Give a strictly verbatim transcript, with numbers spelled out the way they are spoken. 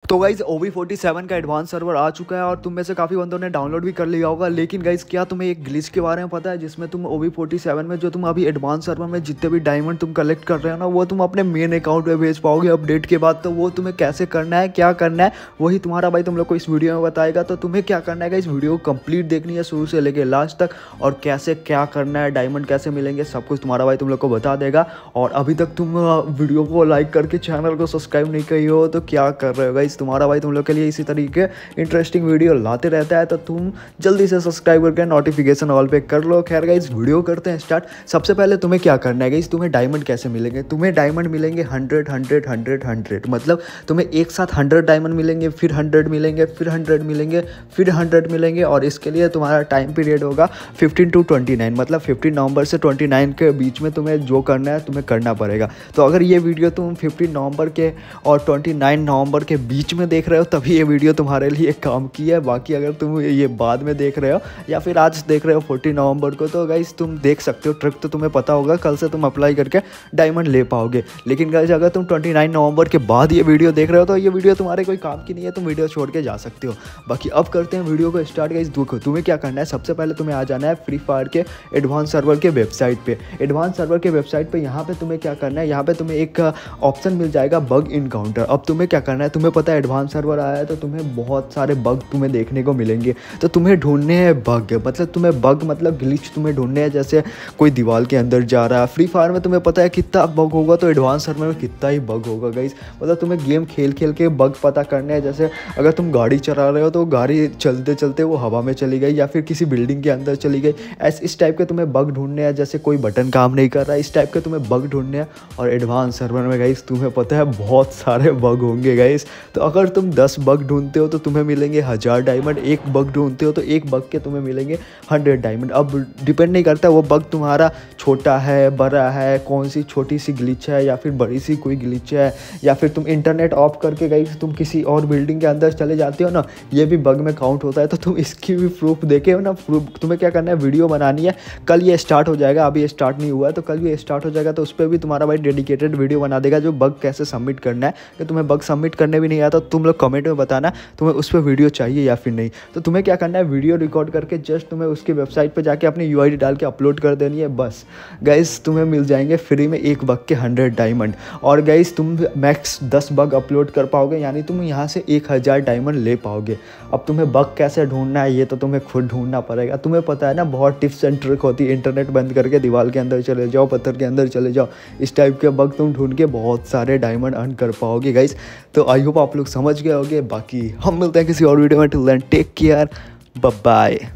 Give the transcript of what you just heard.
तो guys O B forty seven का advance server आ चुका है और तुम में से काफ़ी बंदों ने डाउनलोड भी कर लिया होगा। लेकिन गाइज क्या तुम्हें एक ग्लिच के बारे में पता है जिसमें तुम ओ वी फोर्टी सेवन में जो तुम अभी एडवांस सर्वर में जितने भी डायमंड तुम कलेक्ट कर रहे हो ना वो तुम अपने मेन अकाउंट में भेज पाओगे अपडेट के बाद। तो वो तुम्हें कैसे करना है, क्या करना है, वही तुम्हारा भाई तुम लोग को इस वीडियो में बताएगा। तो तुम्हें क्या करना है, इस वीडियो को कंप्लीट देखनी है शुरू से लेकर लास्ट तक, और कैसे क्या करना है, डायमंड कैसे मिलेंगे, सब कुछ तुम्हारा भाई तुम लोग को बता देगा। और अभी तक तुम वीडियो को लाइक करके चैनल को सब्सक्राइब नहीं करी हो तो क्या कर रहे हो गाइस। तुम्हारा भाई तुम लोग के लिए इसी तरीके इंटरेस्टिंग वीडियो लाते रहता है, तो तुम जल्दी से सब्सक्राइब करके नोटिफिकेशन ऑल पे कर लो। खैर गाइस वीडियो करते हैं स्टार्ट। सबसे पहले तुम्हें क्या करना है गाइस, तुम्हें डायमंड कैसे मिलेंगे। तुम्हें डायमंड मिलेंगे हंड्रेड हंड्रेड हंड्रेड हंड्रेड, मतलब तुम्हें एक साथ हंड्रेड डायमंड मिलेंगे, फिर हंड्रेड मिलेंगे, फिर हंड्रेड मिलेंगे, फिर हंड्रेड मिलेंगे। और इसके लिए तुम्हारा टाइम पीरियड होगा फिफ्टीन टू ट्वेंटी नाइन, मतलब फिफ्टीन नवंबर से ट्वेंटी नाइन के बीच में तुम्हें जो करना है तुम्हें करना पड़ेगा। तो अगर ये वीडियो तुम फिफ्टीन नवंबर के और ट्वेंटी नाइन नवंबर के बीच में देख रहे हो तभी ये वीडियो तुम्हारे लिए काम की है। बाकी अगर तुम ये बाद में देख रहे हो या फिर आज देख रहे हो फोर्टीन नवंबर को, तो गाइस तुम देख सकते हो, ट्रिक तो तुम्हें पता होगा, कल से तुम अप्लाई करके डायमंड ले पाओगे। लेकिन गाइस अगर तुम ट्वेंटी नाइन नवंबर के बाद ये वीडियो देख रहे हो तो ये वीडियो तुम्हारे कोई काम की नहीं है, तुम वीडियो छोड़ के जा सकते हो। बाकी अब करते हैं वीडियो को स्टार्ट। गाइस देखो तुम्हें क्या करना है, सबसे पहले तुम्हें आ जाना है फ्री फायर के एडवांस सर्वर के वेबसाइट पे। एडवांस सर्वर के वेबसाइट पे यहाँ पे तुम्हें क्या करना है, यहाँ पे तुम्हें एक ऑप्शन मिल जाएगा बग इनकाउंटर। अब तुम्हें क्या करना है, तुम्हें पता है एडवांस सर्वर आया है तो तुम्हें बहुत सारे बग तुम्हें देखने को मिलेंगे। तो तुम्हें ढूंढने हैं बग, मतलब तुम्हें बग मतलब ग्लिच तुम्हें ढूंढने हैं। जैसे कोई दीवार के अंदर जा रहा है, फ्री फायर में तुम्हें पता है कितना बग होगा, तो एडवांस सर्वर में कितना ही बग होगा गाइस। मतलब तुम्हें गेम खेल खेल के बग पता करने हैं। जैसे अगर तुम गाड़ी चला रहे हो तो गाड़ी चलते चलते वो हवा में चली गई या फिर किसी बिल्डिंग के अंदर चली गई, ऐसे इस टाइप के तुम्हें बग ढूंढने हैं। जैसे कोई बटन काम नहीं कर रहा है, इस टाइप के तुम्हें बग ढूंढने हैं। और एडवांस सर्वर में गाइस तुम्हें पता है बहुत सारे बग होंगे गाइस। तो अगर तुम दस बग ढूंढते हो तो तुम्हें मिलेंगे हज़ार डायमंड, एक बग ढूंढते हो तो एक बग के तुम्हें मिलेंगे हंड्रेड डायमंड। अब डिपेंड नहीं करता वो बग तुम्हारा छोटा है बड़ा है, कौन सी छोटी सी ग्लिच है या फिर बड़ी सी कोई ग्लिच है, या फिर तुम इंटरनेट ऑफ करके गाइस तुम किसी और बिल्डिंग के अंदर चले जाते हो ना, ये भी बग में काउंट होता है। तो तुम इसकी भी प्रूफ देखे हो ना, प्रूफ तुम्हें क्या करना है, वीडियो बनानी है। कल ये स्टार्ट हो जाएगा, अभी ये स्टार्ट नहीं हुआ है तो कल ये स्टार्ट हो जाएगा, तो उस पर भी तुम्हारा भाई डेडिकेटेड वीडियो बना देगा जो बग कैसे सबमिट करना है। कि तुम्हें बग सबमिट करने भी नहीं आता तो तुम लोग कमेंट में बताना तुम्हें उस पर वीडियो चाहिए या फिर नहीं। तो तुम्हें क्या करना है, वीडियो रिकॉर्ड करके जस्ट तुम्हें उसकी वेबसाइट पे जाके अपनी यूआईडी डाल के अपलोड कर देनी है बस। गाइस तुम्हें मिल जाएंगे फ्री में एक बग के हंड्रेड डायमंड। और गाइस तुम मैक्स दस बग अपलोड कर पाओगे, यानी तुम यहाँ से एक हज़ार डायमंड ले पाओगे। अब तुम्हें बग कैसे ढूंढना है ये तो तुम्हें खुद ढूंढना पड़ेगा। तुम्हें पता है ना बहुत टिप्स एंड ट्रिक होती है, इंटरनेट बंद करके दीवार के अंदर चले जाओ, पत्थर के अंदर चले जाओ, इस टाइप के बग तुम ढूंढ के बहुत सारे डायमंड अर्न कर पाओगे गाइस। तो आई होप आप लोग समझ गए होंगे। बाकी हम मिलते हैं किसी और वीडियो में, till then take care, bye bye.